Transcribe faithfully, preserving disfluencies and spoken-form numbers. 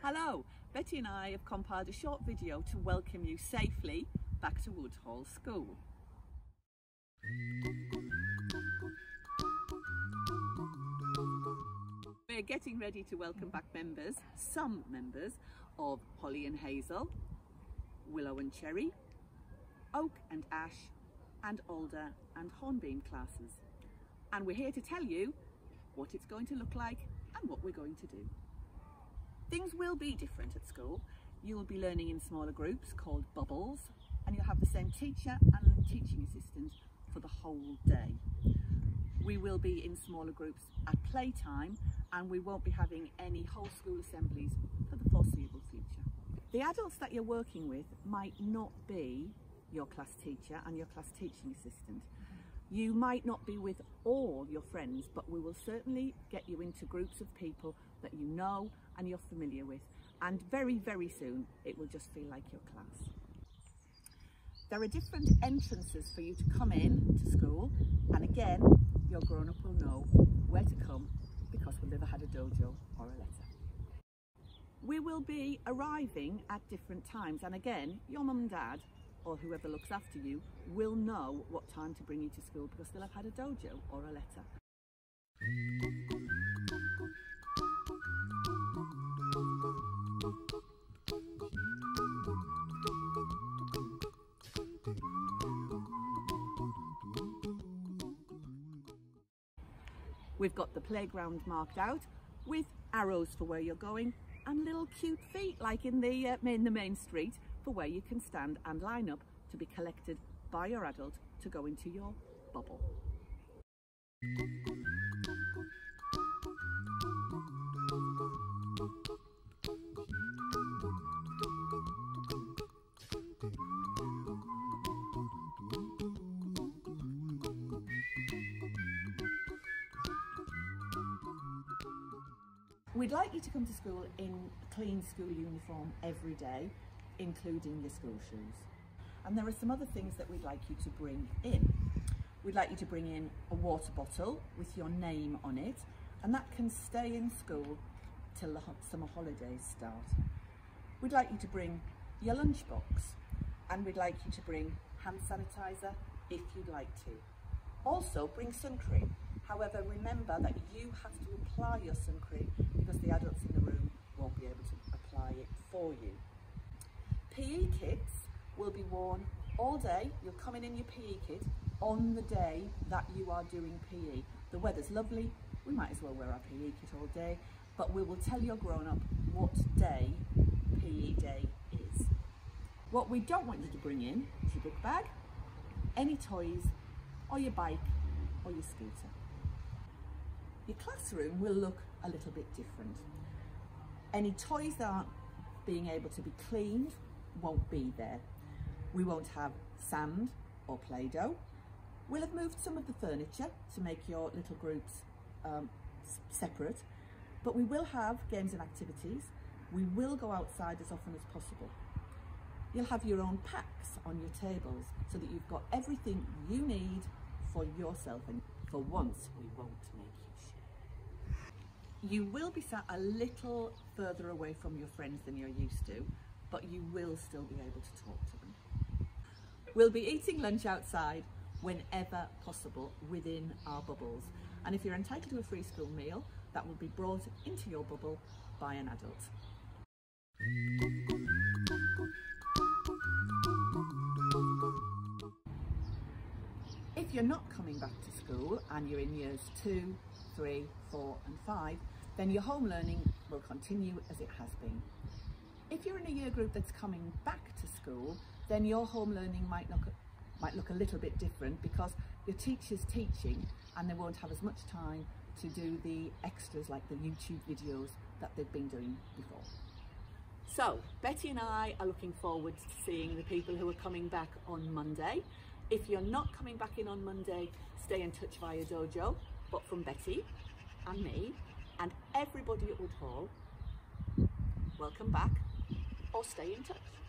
Hello, Betty and I have compiled a short video to welcome you safely back to Woodhall School. We're getting ready to welcome back members, some members of Holly and Hazel, Willow and Cherry, Oak and Ash, and Alder and Hornbeam classes. And we're here to tell you what it's going to look like and what we're going to do. Things will be different at school. You'll be learning in smaller groups called bubbles, and you'll have the same teacher and teaching assistant for the whole day. We will be in smaller groups at playtime, and we won't be having any whole school assemblies for the foreseeable future. The adults that you're working with might not be your class teacher and your class teaching assistant. You might not be with all your friends, but we will certainly get you into groups of people that you know and you're familiar with, and very, very soon it will just feel like your class. There are different entrances for you to come in to school, and again, your grown-up will know where to come because we've never had a dojo or a letter. We will be arriving at different times, and again, your mum and dad or whoever looks after you will know what time to bring you to school because they'll have had a dojo or a letter. We've got the playground marked out with arrows for where you're going and little cute feet like in the, uh, in the main street for where you can stand and line up to be collected by your adult to go into your bubble. We'd like you to come to school in a clean school uniform every day, including your school shoes. And there are some other things that we'd like you to bring in. We'd like you to bring in a water bottle with your name on it, and that can stay in school till the summer holidays start. We'd like you to bring your lunchbox, and we'd like you to bring hand sanitizer if you'd like to. Also bring sun cream. However, remember that you have to apply your sun cream because the adults in the room won't be able to apply it for you. P E kits will be worn all day. You'll come in in your P E kit on the day that you are doing P E. The weather's lovely, we might as well wear our P E kit all day, but we will tell your grown-up what day P E day is. What we don't want you to bring in is your book bag, any toys, or your bike, or your scooter. Your classroom will look a little bit different. Any toys that aren't being able to be cleaned won't be there. We won't have sand or Play-Doh. We'll have moved some of the furniture to make your little groups um, separate, but we will have games and activities. We will go outside as often as possible. You'll have your own packs on your tables so that you've got everything you need for yourself, and for once we won't make you share. You will be sat a little further away from your friends than you're used to, but you will still be able to talk to them. We'll be eating lunch outside whenever possible within our bubbles, and if you're entitled to a free school meal, that will be brought into your bubble by an adult. If you're not coming back to school and you're in years two, three, four and five, then your home learning will continue as it has been. If you're in a year group that's coming back to school, then your home learning might look, might look a little bit different because your teacher's teaching and they won't have as much time to do the extras like the YouTube videos that they've been doing before. So Betty and I are looking forward to seeing the people who are coming back on Monday. If you're not coming back in on Monday, stay in touch via dojo, but from Betty and me and everybody at Woodhall, welcome back or stay in touch.